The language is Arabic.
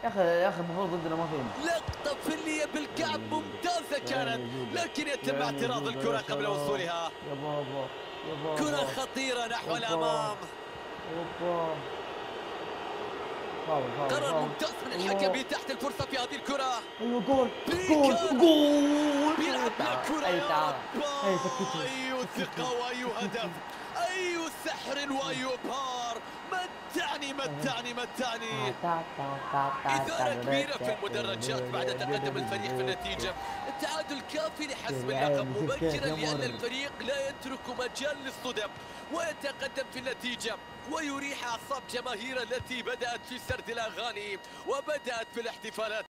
يا اخي المفروض ضدنا ما فينا. لقطة فنية بالكعب ممتازة كانت، لكن يتم يعني اعتراض جودة الكرة يا قبل سلام. وصولها. يا بابا يا كرة بابا خطيرة نحو يابا. الأمام. اوبا. فاول فاول قرار فاول. ممتاز من الحكم الله. بإتاحة الفرصة في هذه الكرة. ايوه جول. جول بيكر جول. بيلعب تعال بالكرة، اي يا تعال. رب. اي سكتهم أي سكتهم ثقة وأي هدف، سكتهم. أي سحر وأي إبهار. متعني متعني متعني. إثارة كبيرة في المدرجات بعد تقدم الفريق في النتيجة. التعادل كافي لحسم اللقب العين سكت مبكرا يا لأن مورل. الفريق لا يترك مجال للصدم، ويتقدم في النتيجة ويريح أعصاب جماهير التي بدأت في سرد الأغاني وبدأت في الاحتفالات.